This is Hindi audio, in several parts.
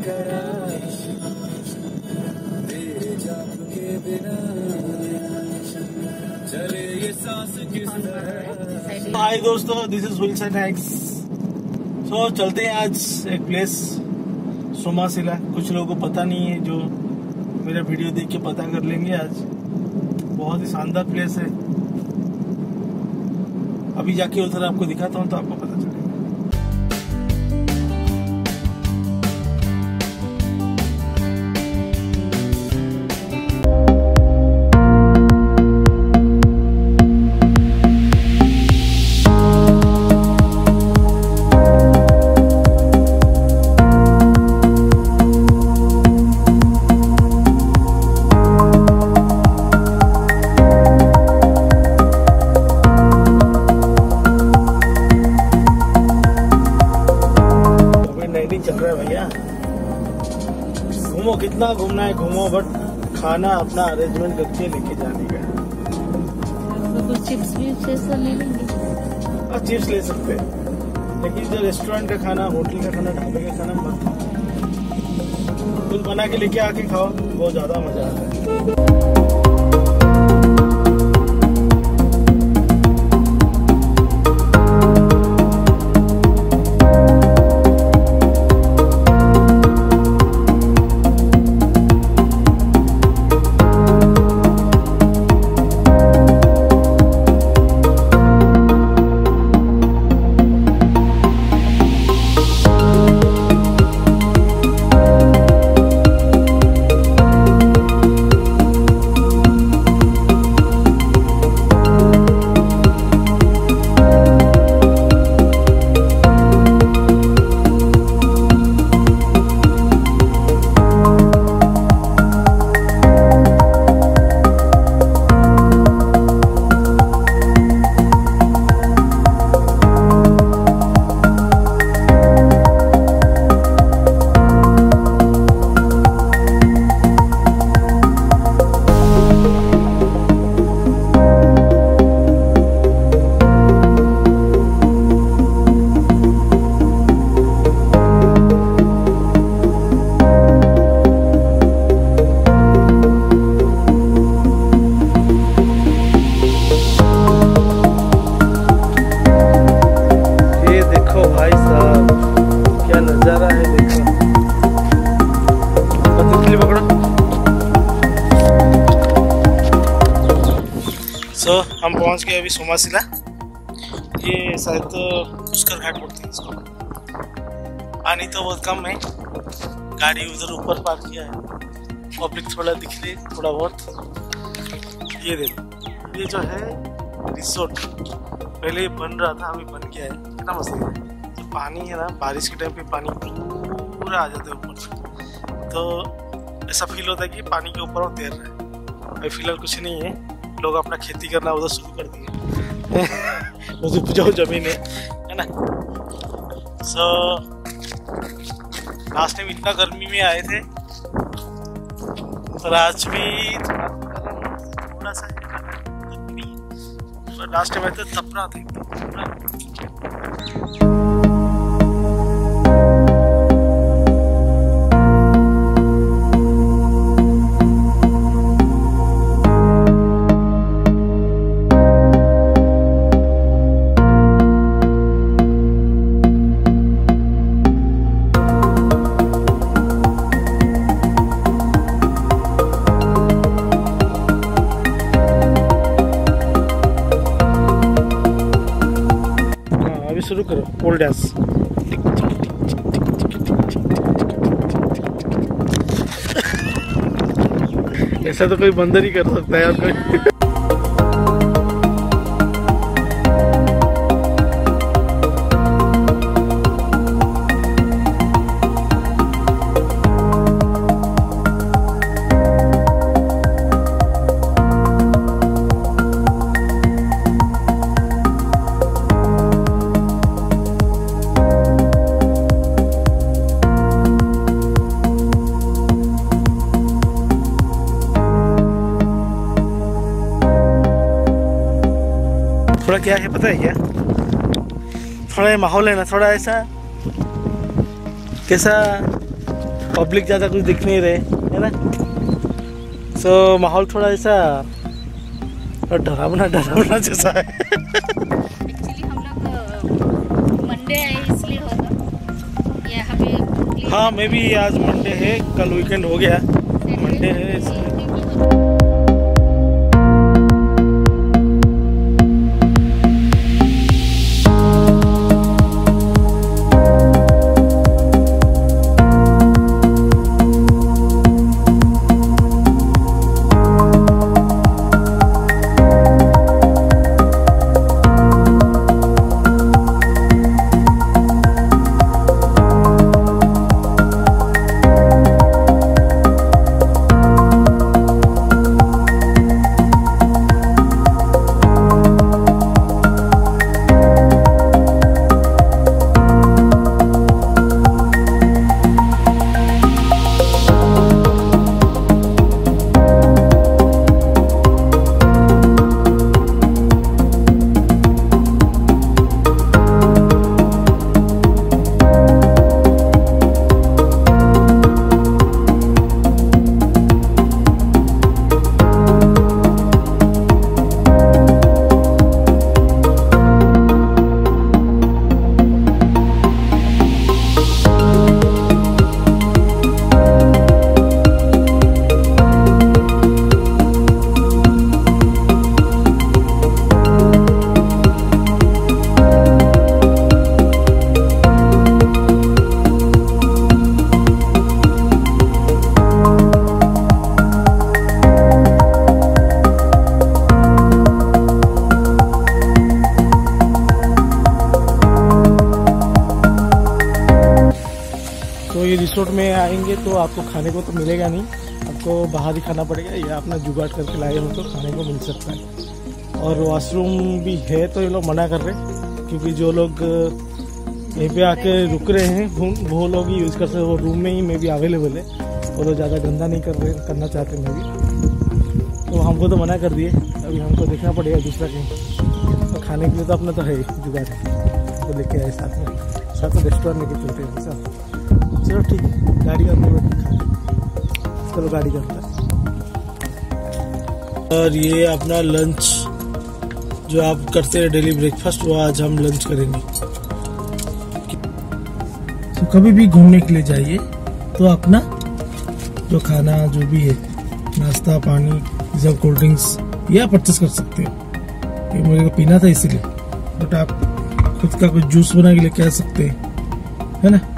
हाय दोस्तों, this is Wilson X. So चलते हैं आज एक प्लेस सोमासिला। कुछ लोगों को पता नहीं है, जो मेरा वीडियो देख के पता कर लेंगे। आज बहुत ही शानदार प्लेस है। अभी जाके उधर आपको दिखाता हूँ तो आपको पता चलेगा। चल रहा है भैया, घूमो, कितना घूमना है घूमो, बट खाना अपना अरेंजमेंट करके लेके जाने का। तो कुछ चिप्स भी ले लेंगे। चिप्स ले सकते हैं, लेकिन जो रेस्टोरेंट का खाना, होटल का खाना, ढाबे का खाना मत खाओ। खुद बना के लेके आके खाओ, बहुत ज्यादा मजा आता है। तो हम पहुंच गए अभी सोमासिला। ये शायद पुष्कर घाट बोलते हैं इसको। पानी तो बहुत कम है, गाड़ी उधर ऊपर पार्क किया है, पब्लिक थोड़ा दिख रही थोड़ा बहुत। ये देखो, ये जो है रिसोर्ट, पहले ये बन रहा था, अभी बन गया है। कितना मस्त है। तो पानी है ना, बारिश के टाइम पे पानी पूरा आ जाता है ऊपर, तो ऐसा फील होता है कि पानी के ऊपर वो तैर रहा है। अभी फिलहाल कुछ नहीं है, लोग अपना खेती करना उधर शुरू कर दिए। उधर उपजाऊ जमीन है ना। सो लास्ट टाइम इतना गर्मी में आए थे, और आज भी थोड़ा सा गर्मी, लास्ट टाइम आए थे तपना था एकदम। शुरू करो पोल डांस। ऐसा तो कोई बंदर ही कर सकता है और कोई। थोड़ा क्या है पता है क्या, थोड़ा ये माहौल है ना, थोड़ा ऐसा कैसा पब्लिक ज़्यादा कुछ दिख नहीं रहे, है ना। सो माहौल थोड़ा ऐसा डरावना डरावना जैसा है। एक्चुअली हम लोग मंडे है इसलिए होगा यहाँ पे। हाँ, मे भी आज मंडे है, कल वीकेंड हो गया, मंडे है इसलिए। तो ये रिसोर्ट में आएंगे तो आपको खाने को तो मिलेगा नहीं, आपको बाहर ही खाना पड़ेगा, या अपना जुगाड़ करके लाए हो तो खाने को मिल सकता है। और वॉशरूम भी है तो ये लोग मना कर रहे हैं, क्योंकि जो लोग यहीं पे आके रुक रहे हैं वो लोग ही यूज़ कर सकते, वो रूम में ही में भी अवेलेबल है, वो लोग ज़्यादा गंदा नहीं करना चाहते में भी, तो हमको तो मना कर दिए। अभी हमको देखना पड़ेगा दूसरा कहीं, तो खाने के लिए तो अपना तो है जुगाड़, तो लेके आए साथ में रेस्टोरेंट लेके चलते हैं सब। चलो ठीक है, गाड़ी के अंदर बैठ के चलो गाड़ी के अंदर। और ये अपना लंच जो आप करते हैं डेली ब्रेकफास्ट, वो आज हम लंच करेंगे। तो कभी भी घूमने के लिए जाइए तो अपना जो खाना जो भी है, नाश्ता पानी सब कोल्ड ड्रिंक्स या परचेस कर सकते हो। ये मेरे को पीना था इसीलिए, बट आप खुद का कुछ जूस बना के लेके आ सकते हैं, है ना।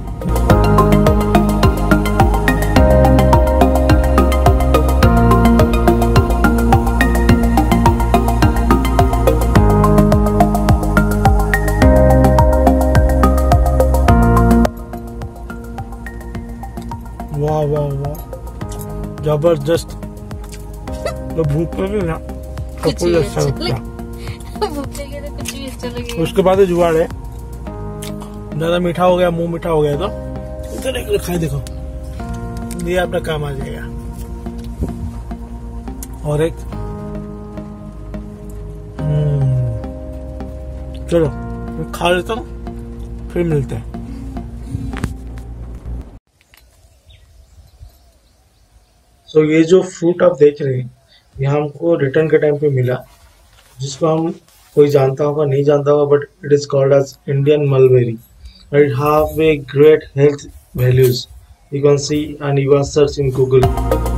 वाह वाह वाह, जबरदस्त। तो भूख लगी ना तो कुछ अच्छा लगता, कुछ भी अच्छा लगेगा। उसके बाद जुगाड़ है, ज्यादा मीठा हो गया, मुंह मीठा हो गया तो इधर एक खाए देखो, ये अपना काम आ जाएगा। और एक चलो मैं खा लेता हूँ, फिर मिलते हैं। तो ये जो फ्रूट आप देख रहे हैं, ये हमको रिटर्न के टाइम पे मिला, जिसको हम कोई जानता होगा नहीं जानता होगा, but it is called as Indian mulberry. It have a great health values. You can see and you can search in Google.